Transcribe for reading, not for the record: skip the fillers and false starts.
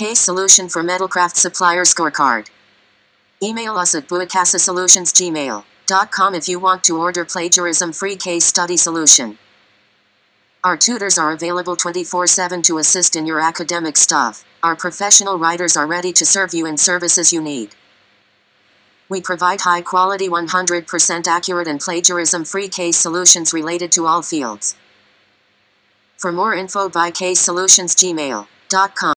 Case Solution for Metalcraft Supplier Scorecard. Email us at buacasasolutionsgmail.com if you want to order plagiarism-free case study solution. Our tutors are available 24/7 to assist in your academic stuff. Our professional writers are ready to serve you in services you need. We provide high-quality 100% accurate and plagiarism-free case solutions related to all fields. For more info, buacasasolutionsgmail.com.